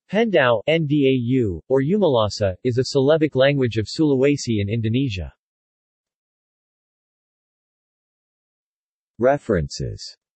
Pendau, Ndau, or Umalasa, is a syllabic language of Sulawesi in Indonesia. References